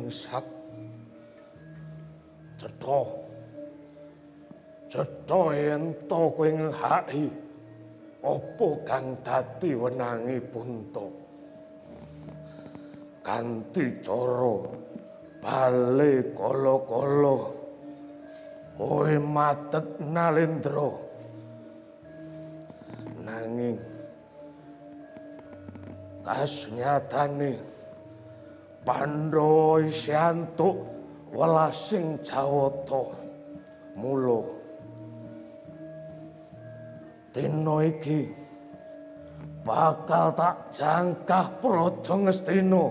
bangsat cetha ento kowe ngehaki apa kang dadi wenangi Punta kanthi cara bale kala-kala kowe matet Nalendra nanging kasunyatane Pandhawa isih antuk welasing Jawata mula dina iki bakal tak jangkah Praja Ngastina.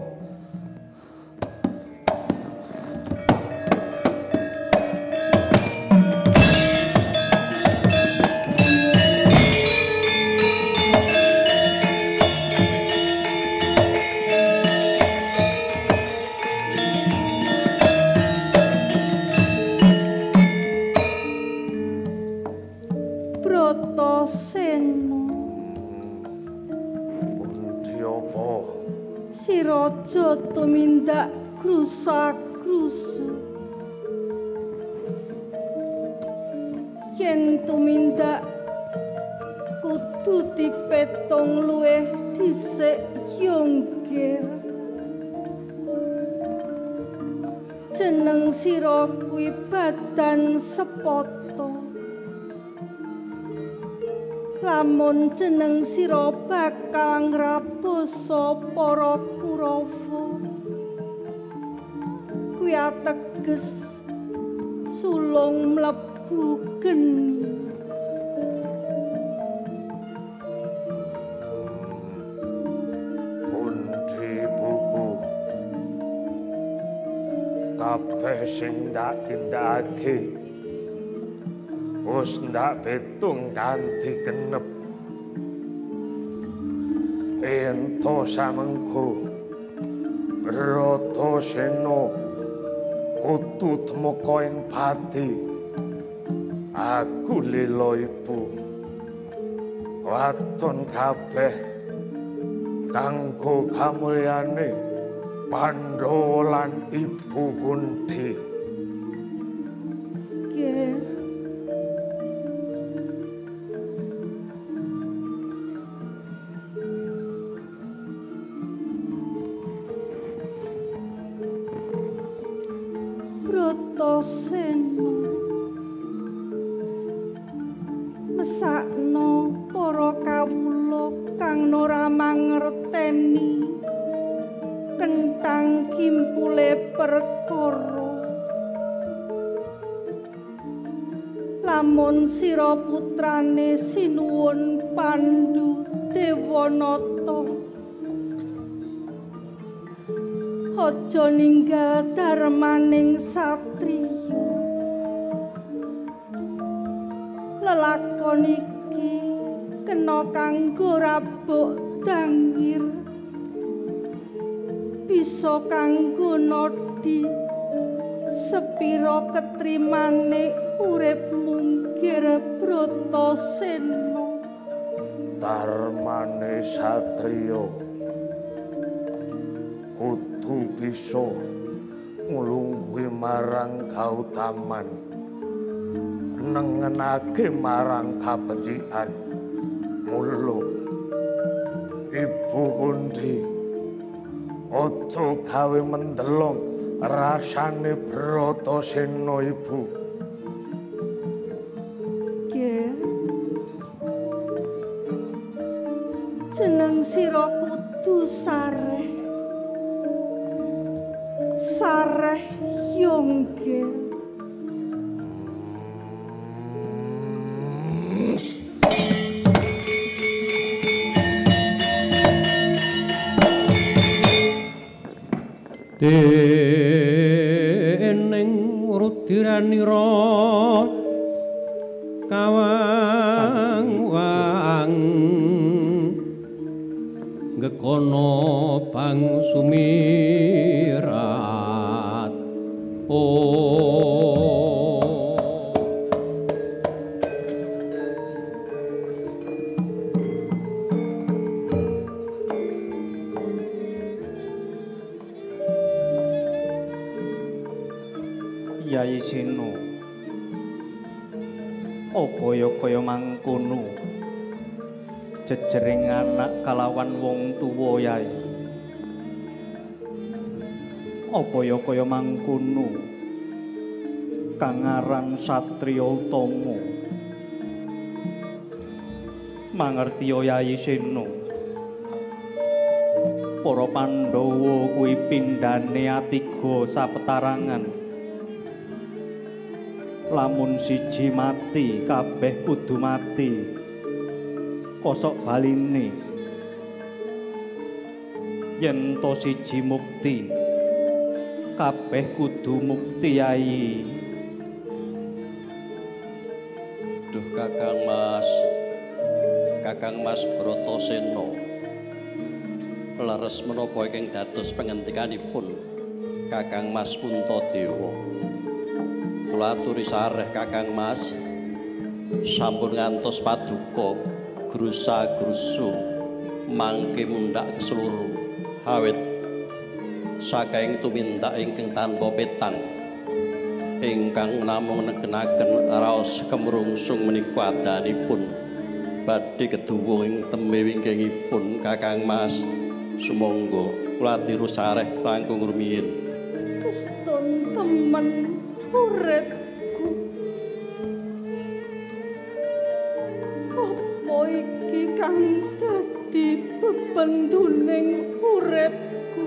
Raja tumindak krusa-krusu yen tumindak kudu dipetong luwih dhisik Yonggir jeneng sira kuwi Badan Sepata lamun jeneng sira bakal ngrabosa para Kurawa kuwi ateges sulung mlebu geni pundi buku kabeh sing ndak tindakake wis ndak betung kanthi genep ento samengko Bratasena kudu temeka ing pati aku lila ibu waton kabeh kanggo kamulyane Pandhawa lan Ibu Kunthi. Bratasena mesakno para kawula kang ora mangerteni kenthang kimpule perkara lamun sira putrane sinuwun Pandhu Dewanata aja ninggal darmaning satriya lelakon iki kena kanggo rabuk dangir bisa kanggo nodi sepira ketrimane urip munggir Bratasena darmane satriya kudu bisa nglungguhi marang kautaman nengenake marang kabecikan mula Ibu Kunthi aja gawe mendelong rasane Bratasena Ibu jeneng sira kudu sareh Yonggir dening rudiranira kawang-wang gekono bang sumirat Yayi Sena. Apa ya kaya mangkono? Jejering anak kalawan wong tuwa Yai. Apa ya kaya mangkono? Kang aran Satriya Utama. Mangertiya Yayi Sena. Para Pandhawa kuwi pindhane atiga sapetarangan. Lamun siji mati, kabeh kudu mati. Kosok baline. Yen to siji mukti, kabeh kudu mukti Yai. Duh Kakang Mas Bratasena. Leres menapa ingkang dados pangandikanipun Kakang Mas Puntadewa. Kula aturi sareh Kakang Mas sampun ngantos paduka grusa-grusu mangke mundhak keseluruh awit saking tumindak ingkang tanpa petang ingkang namung negenaken raos kemrungsung menika adanipun badhe keduwung ing tembe winggengipun Kakang Mas. Sumangga kula atiru sareh langkung rumiyin. Kestun temen uripku. Apa iki kang dadi bebenduning uripku?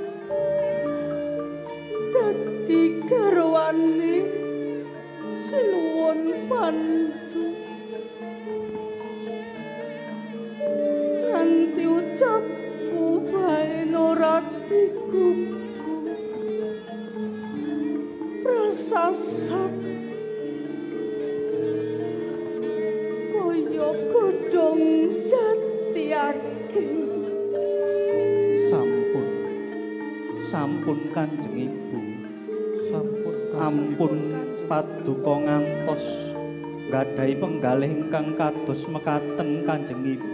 Dadi garwane sinuwun pantu. Nganti ucap bae ora dikuku prasasat kaya godhong jati akeh. Sampun Kanjeng Ibu. Ampun paduka ngantos nggadahi penggalih ingkang kados mekaten Kanjeng Ibu.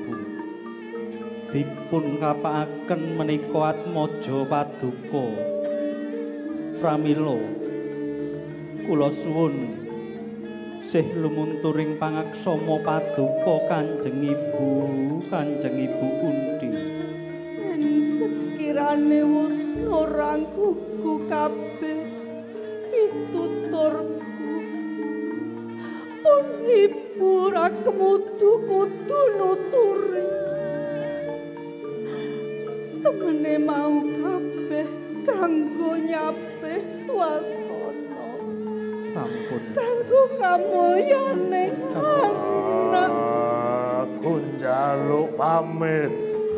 Dipun kapakaken menika atmaja paduka. Pramila kula suwun sih lumunturing pangaksama paduka Kanjeng Ibu pundi. Yen sekirane wis nurangkuku kabeh pituturku, pun ibu ra kemudu kudu nuturi. Temene mau kabeh kanggo nyapih swasana. Sampun. Kanggo kamulyane anak. Aku njaluk pamit.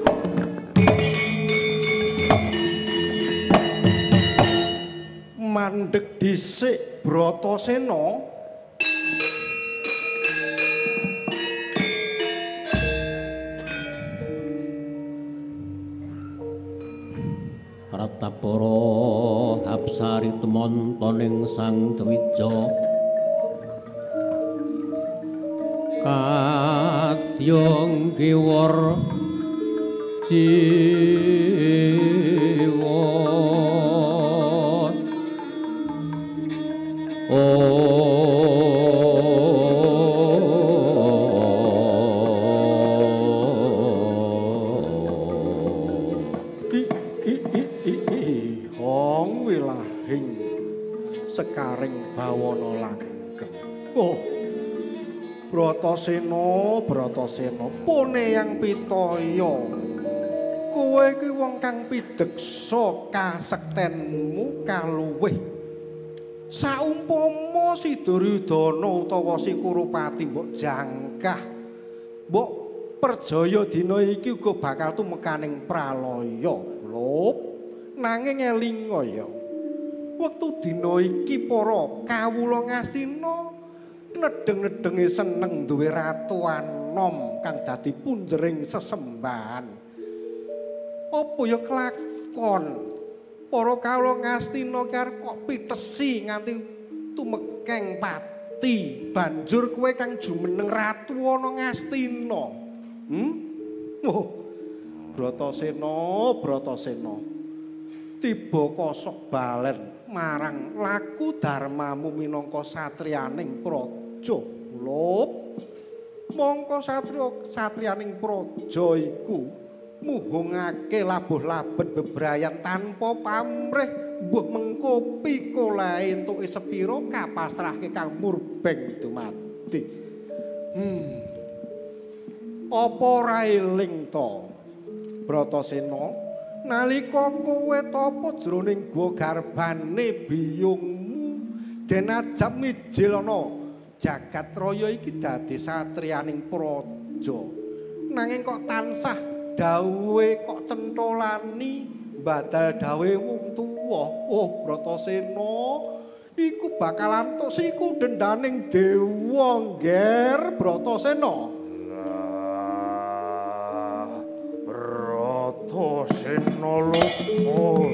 Mandeg dhisik Bratasena. Ratapara Apsari tumontoning Sang Dwija kadyong kiwor jiwa sekaring bawana langgeng. Oh, Bratasena, pune yang pitaya. Kowe iki wong kang pideksa, kasektenmu kaluwih. Saumpama si Duryudana utawa si Kurupati mbok jangkah, mbok perjaya dina iki uga bakal tumekaning pralaya. Lho, nanging elinga ya. Wektu dina iki para kawula Ngastina nedeng-nedenge seneng duwe ratu anom kang dadi punjering sesembahan. Apa ya kelakon para kawula Ngastina karo kok pitesi nganti tumekeng pati banjur kowe kang jumeneng ratu ana Ngastina. Oh, Bratasena. Tiba kosok balen marang laku darmamu minangka satriyaning praja Lop. Mongko satriyaning praja iku muhungake labuh-labet bebrayan tanpa pamrih mbuh mengko pikolahe entuke sepira kapasrahke kang murbeng dumadi. Apa ora eling to Bratasena nalika kowe tapa jroning gua garbane biyungmu den ajab mijil ana jagat raya iki dadi satriyaning praja nanging kok tansah dawuhe kok centolani badal dawuhe wong tuwa. Oh Bratasena iku bakal antuk siku dendaning dewa ngger Bratasena. Bratasena lumut.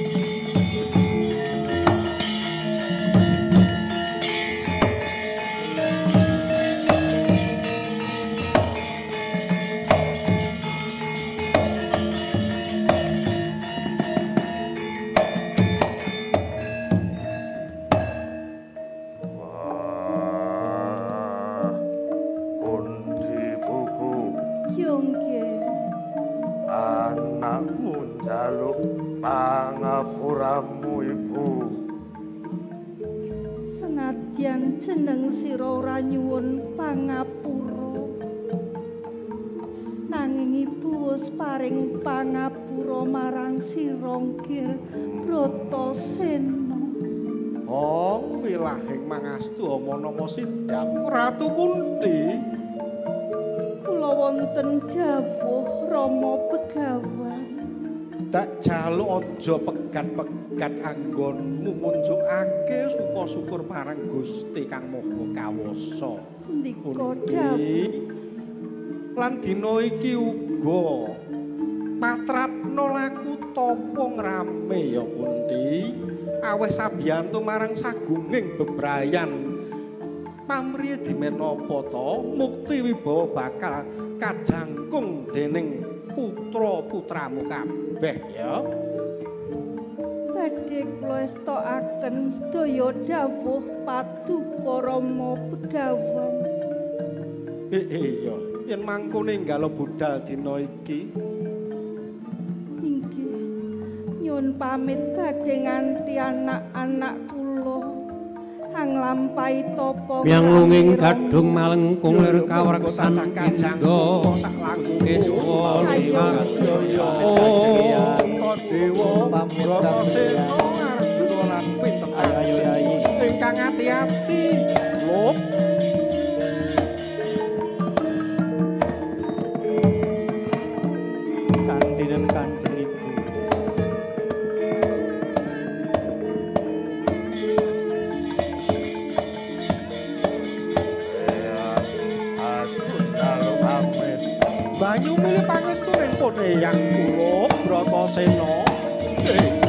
Pangapuramu ibu senadyan jeneng sira ora nyuwun pangapura nanging ibu wis paring pangapura marang sira Ngger Bratasena. Oh wilahing mangastu ama-nama sidham Ratu Kunthi. Kula wonten dawuh Rama Begawan. Tak jaluk aja pegat-pegat anggonmu munjukake syukur-syukur marang Gusti Kang Maha Kawasa. Sendika dawuh. Lan dina iki uga patrapna laku tapa ngrame ya Kunthi. Aweh sabiyantu marang sagunging bebrayan. Pamriye dimen apa to? Mukti wibawa bakal kajangkung dening putra-putramu kabeh ya. Badhe kula estokaken sedaya dawuh Paduka Rama Begawan. Iya, yen mangkone nggalo budal dina iki. Inggih. Nyuwun pamit badhe nganti anak-anak kula anglampahi tapa yang lunging gadung malengkung lir kawerksan indha kinwa liwat Jaya Dewa Bratasena Arjuna lan Pinten ingkang ati-ati lho. Kandhinen Kanjeng Ibu. Banyu milih pangestuning pun eyang kula Bratasena.